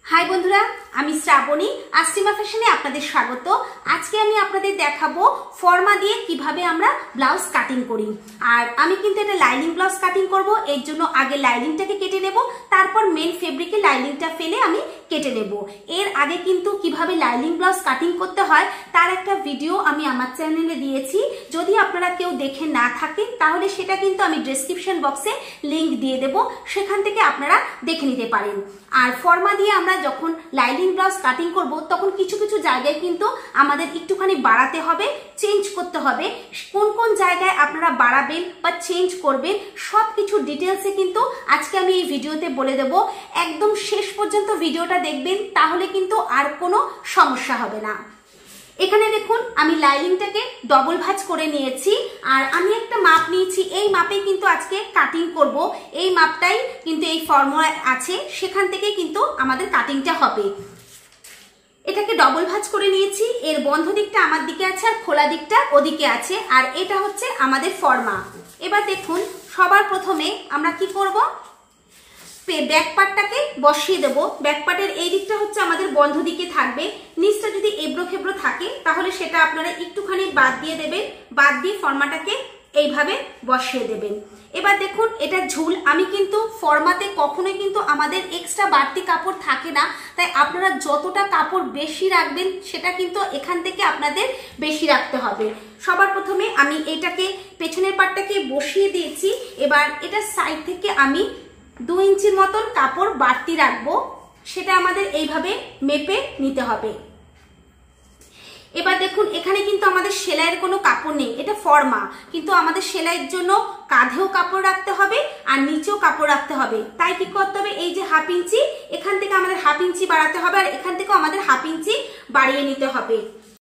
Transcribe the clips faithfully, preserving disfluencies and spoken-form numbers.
हाय बंधुरा आमी श्रावणी आश्रिमा फैशने आपनादेर स्वागत। आज के आमी आपनादेर देखाबो फर्मा दिए किभाबे आमरा ब्लाउज काटिंग करी। आर आमी किन्तु एटा लाइनिंग ब्लाउज काटिंग करबो, एर जोन्नो आगे लाइनिंगटाके केटे नेब, तारपर मेन फेब्रिके लाइनिंगटा फेले आमी केटे नेब। एर आगे किन्तु किभाबे लाइनिंग ब्लाउज काटिंग करते हय तार एकटा भिडियो आमी आमार चैनेले दिएछि। यदि आपनारा केउ देखे ना थाकेन ताहले सेटा किन्तु आमी डेसक्रिपशन बक्से लिंक दिए देब, सेखान थेके आपनारा देखे निते पारेन। आर फर्मा दिए आमरा जखन लाइनिंग ब्लाउज काटिंग करब तखन किछु किछु जायगाय किन्तु आमादेर एकटुखानि बाड़ाते हबे, चेंज करते हबे। कोन कोन जायगाय आपनारा बाड़ाबेन बा चेंज करबेन सबकिछु डिटेलसे किन्तु आजके आमि एई भिडियोते बोले देब। एकदम शेष पर्यन्त भिडियोटा देखबेन ताहले किन्तु आर कोनो समस्या हबे ना। এখানে দেখুন আমি লাইনিংটাকে ডবল ভাঁজ করে নিয়েছি আর আমি একটা মাপ নিয়েছি। এই মাপে কিন্তু আজকে কাটিং করব। এই মাপটাই কিন্তু এই ফর্মুলা আছে, সেখান থেকে কিন্তু আমাদের কাটিংটা হবে। এটাকে ডবল ভাঁজ করে নিয়েছি। এর বন্ধ দিকটা আমার দিকে আছে আর খোলা দিকটা ওদিকে আছে, আর এটা হচ্ছে আমাদের ফর্মা। এবার দেখুন সবার প্রথমে আমরা কি করব, ব্যাক পার্টটাকে বসিয়ে দেব। ব্যাক পার্টের এই দিকটা হচ্ছে আমাদের বন্ধ দিকে থাকবে। নিচটা যদি এবড়ো খেবড়ো থাকে তাহলে সেটা আপনারা একটুখানি বাদ দিয়ে দেবেন। বাদ দিয়ে ফর্মাটাকে এইভাবে বসিয়ে দেবেন। এবার দেখুন এটা ঝুল। আমি কিন্তু ফর্মাতে কখনোই কিন্তু আমাদের এক্সট্রা বাড়তি কাপড় থাকে না, তাই আপনারা যতটা কাপড় বেশি রাখবেন সেটা কিন্তু এখান থেকে আপনাদের বেশি রাখতে হবে। সবার প্রথমে আমি এটাকে পেছনের পার্টটাকে বসিয়ে দিয়েছি। এবার এটা সাইড থেকে আমি দু ইঞ্চির মতন কাপড় বাড়তি রাখবো, সেটা আমাদের এইভাবে মেপে নিতে হবে। এবার দেখুন এখানে কিন্তু আমাদের সেলাইয়ের কোনো কাপড় নেই, এটা ফর্মা, কিন্তু আমাদের সেলাইয়ের জন্য কাঁধেও কাপড় রাখতে হবে আর নিচেও কাপড় রাখতে হবে। তাই কি করতে হবে, এই যে হাফ ইঞ্চি এখান থেকে আমাদের হাফ ইঞ্চি বাড়াতে হবে আর এখান থেকেও আমাদের হাফ ইঞ্চি বাড়িয়ে নিতে হবে।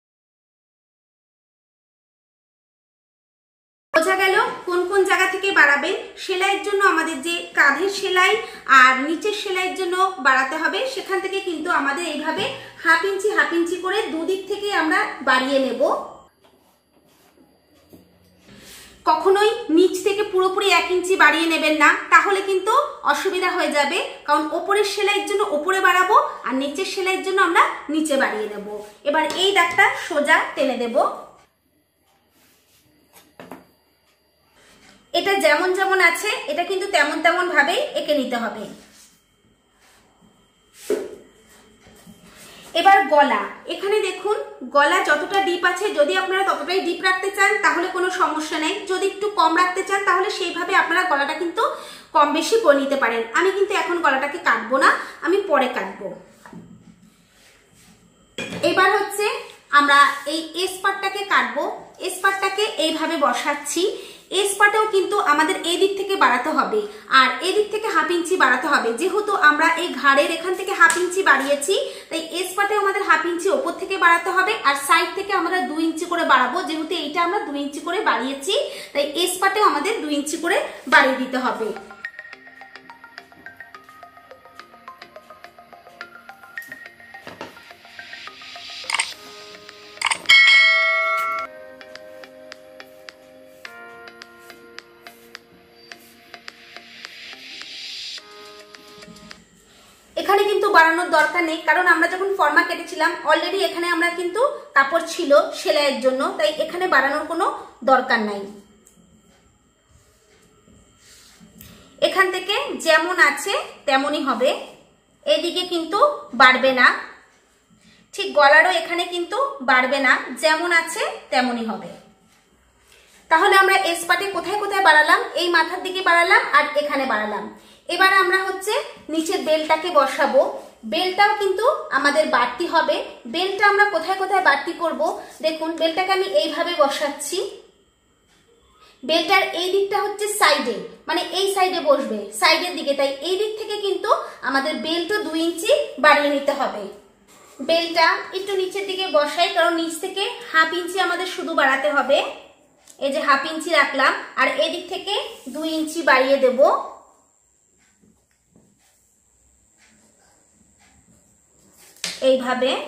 বোঝা গেল কোন কোন জায়গা থেকে বাড়াবেন। সেলাইয়ের জন্য আমাদের যে কাঁধের সেলাই আর নিচের সেলাইয়ের জন্য বাড়াতে হবে, সেখান থেকে কিন্তু আমাদের এইভাবে হাফ ইঞ্চি হাফ ইঞ্চি করে দুদিক থেকে আমরা বাড়িয়ে নেব। কখনোই নিচ থেকে পুরোপুরি এক ইঞ্চি বাড়িয়ে নেবেন না, তাহলে কিন্তু অসুবিধা হয়ে যাবে। কারণ ওপরের সেলাইয়ের জন্য ওপরে বাড়াবো আর নিচের সেলাইয়ের জন্য আমরা নিচে বাড়িয়ে নেব। এবার এই দাগটা সোজা টেনে দেব। এটা যেমন যেমন আছে এটা কিন্তু তেমন তেমন ভাবে এঁকে নিতে হবে। এবার গলা, এখানে দেখুন গলা যতটা ডিপ আছে, যদি আপনারা ততটাই ডিপ রাখতে চান তাহলে কোনো সমস্যা নেই। যদি একটু কম রাখতে চান তাহলে সেইভাবে আপনারা গলাটা কিন্তু কম বেশি করে নিতে পারেন। আমি কিন্তু এখন গলাটাকে কাটবো না, আমি পরে কাটবো। এবার হচ্ছে আমরা এই এস পার্টটাকে কাটবো। এস পার্টটাকে এইভাবে বসাচ্ছি। এস পার্টেও কিন্তু আমাদের এই দিক থেকে বাড়াতে হবে আর এই দিক থেকে হাফ ইঞ্চি বাড়াতে হবে। যেহেতু আমরা এই ঘাড়ের এখান থেকে হাফ ইঞ্চি বাড়িয়েছি, তাই এস পার্টেও আমাদের হাফ ইঞ্চি ওপর থেকে বাড়াতে হবে আর সাইড থেকে আমরা দুই ইঞ্চি করে বাড়াবো। যেহেতু এইটা আমরা দুই ইঞ্চি করে বাড়িয়েছি, তাই এস পার্টেও আমাদের দুই ইঞ্চি করে বাড়িয়ে দিতে হবে। এখানে কিন্তু বাড়ানোর দরকার নেই, কারণ আমরা যখন ফর্মা কেটেছিলাম অলরেডি এখানে আমরা কিন্তু কাপড় ছিল সেলাইয়ের জন্য, তাই এখানে বাড়ানোর কোনো দরকার নাই। এখান থেকে যেমন আছে তেমনই হবে, এদিকে কিন্তু বাড়বে না। ঠিক গলারও এখানে কিন্তু বাড়বে না, যেমন আছে তেমনই হবে। তাহলে আমরা এস পার্টে কোথায় কোথায় বাড়ালাম, এই মাথার দিকে বাড়ালাম আর এখানে বাড়ালাম। এবার আমরা হচ্ছে নিচের বেলটাকে বসাবো। বেলটাও কিন্তু আমাদের বাড়তি হবে। বেলটা আমরা কোথায় কোথায় বাড়তি করব, দেখুন বেলটাকে আমি এইভাবে বসাচ্ছি। বেলটার এই দিকটা হচ্ছে সাইডে, মানে এই সাইডে বসবে, সাইডের দিকে, তাই এই দিক থেকে কিন্তু আমাদের বেলটা দুই ইঞ্চি বাড়িয়ে নিতে হবে। বেলটা একটু নিচের দিকে বসাই, কারণ নিচ থেকে হাফ ইঞ্চি আমাদের শুধু বাড়াতে হবে। এই যে হাফ ইঞ্চি রাখলাম আর এই দিক থেকে দুই ইঞ্চি বাড়িয়ে দেব। এইভাবে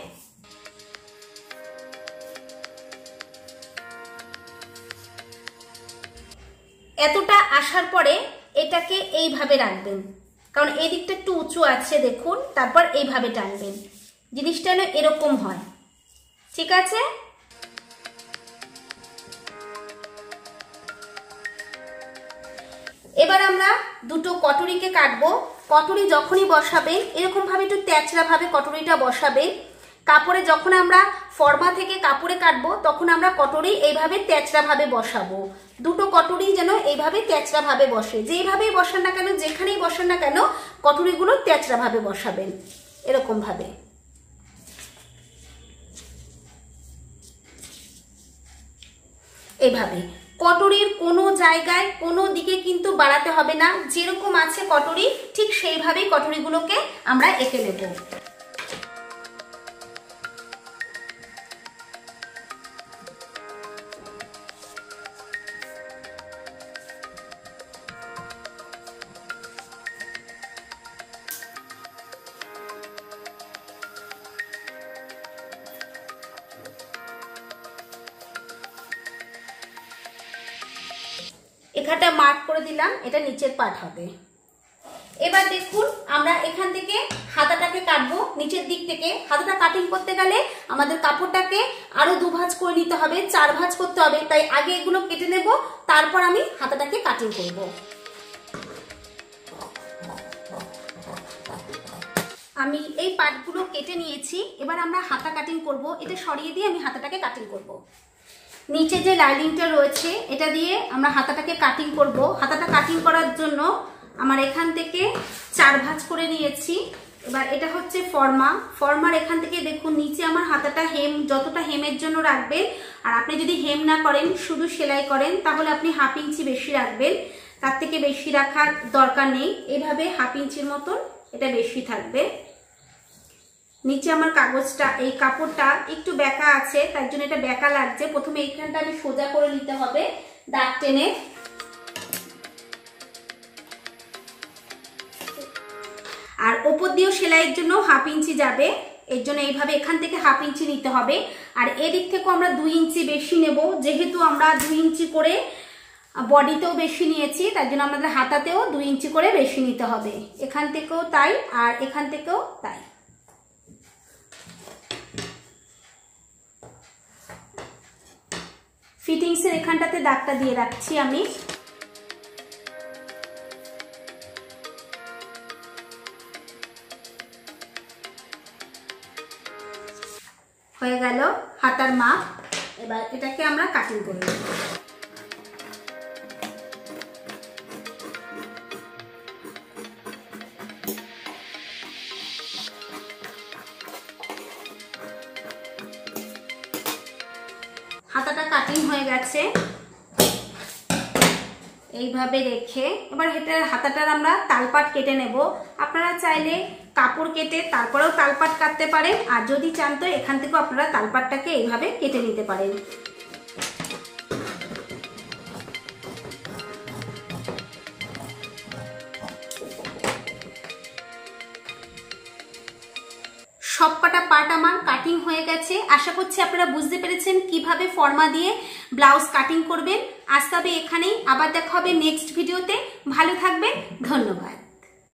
এতটা আসার পরে এটাকে এইভাবে রাখবেন। কারণ এই দিকটা একটু উঁচু আছে দেখুন, তারপর এইভাবে টানবেন, জিনিসটা যেন এরকম হয়। ঠিক আছে, এবার আমরা দুটো কটুরিকে কাটবো। কটুরি যখনই বসাবেন এরকম ভাবে একটু তেচড়া ভাবে কটুরিটা বসাবেন। কাপড়ে যখন আমরা ফর্মা থেকে কাপড়ে কাটবো তখন আমরা কটুরি এইভাবে তেচড়া ভাবে বসাবো। দুটো কটুরি যেন এইভাবে তেচড়া ভাবে বসে, যেইভাবেই বসান না কেন, যেখানেই বসান না কেন, কটুরিগুলো তেচড়া ভাবে বসাবেন এরকম ভাবে। এইভাবে কটুরির কোনো জায়গায় কোনো দিকে কিন্তু বাড়াতে হবে না, যেরকম আছে কটুরি ঠিক সেইভাবেই কটুরিগুলোকে আমরা এঁকে নেব। এখানটা মার্ক করে দিলাম, এটা নিচের পার্ট হবে। এবার দেখুন আমরা এখান থেকে হাতাটাকে কাটবো নিচের দিক থেকে। হাতাটা কাটিং করতে গেলে আমাদের কাপড়টাকে আরো দু ভাঁজ করে নিতে হবে, চার ভাঁজ করতে হবে, তাই আগে এগুলো কেটে নেব, তারপর আমি হাতাটাকে কাটিং করব। আমি এই পার্টগুলো কেটে নিয়েছি, এবার আমরা হাতা কাটিং করব। এটা সরিয়ে দিয়ে আমি হাতাটাকে কাটিং করব। নিচে যে লাইনিংটা রয়েছে এটা দিয়ে আমরা হাতাটাকে কাটিং করব। হাতাটা কাটিং করার জন্য আমার এখান থেকে চার ভাঁজ করে নিয়েছি। এবার এটা হচ্ছে ফর্মা, ফর্মার এখান থেকে দেখুন নিচে আমার হাতাটা হেম যতটা হেমের জন্য রাখবেন, আর আপনি যদি হেম না করেন শুধু সেলাই করেন তাহলে আপনি হাফ ইঞ্চি বেশি রাখবেন, তার থেকে বেশি রাখার দরকার নেই। এইভাবে হাফ ইঞ্চির মতন এটা বেশি থাকবে। নিচে আমার কাগজটা এই কাপড়টা একটু বেঁকা আছে, তার জন্য এটা বেঁকা লাগছে। প্রথমে এইখানটা আমি সোজা করে নিতে হবে দাগ টেনে। আর ওপর দিয়েও সেলাইয়ের জন্য হাফ ইঞ্চি যাবে, এর জন্য এইভাবে এখান থেকে হাফ ইঞ্চি নিতে হবে। আর এদিক থেকেও আমরা দুই ইঞ্চি বেশি নেব, যেহেতু আমরা দুই ইঞ্চি করে বডিতেও বেশি নিয়েছি, তার জন্য আমাদের হাতাতেও দুই ইঞ্চি করে বেশি নিতে হবে। এখান থেকেও তাই, আর এখান থেকেও তাই। ফিটিংসের এখানটাতে দাগটা দিয়ে রাখছি আমি। হয়ে গেল হাতার মাপ। এবার এটাকে আমরা কাটিং করে নেব। হাতাটা কাটিং হয়ে গেছে এইভাবে রেখে, এবার এটার হাতাটার আমরা তালপাট কেটে নেব। আপনারা চাইলে কাপড় কেটে তারপরেও তালপাট কাটতে পারেন, আর যদি চান তো এখান থেকেও আপনারা তালপাটটাকে এইভাবে কেটে নিতে পারেন। সবকটা পার্ট আমার কাটিং হয়ে গেছে। আশা করছি আপনারা বুঝতে পেরেছেন কিভাবে ফর্মা দিয়ে ব্লাউজ কাটিং করবেন। আজ তবে এখানেই, আবার দেখা হবে নেক্সট ভিডিওতে। ভালো থাকবেন, ধন্যবাদ।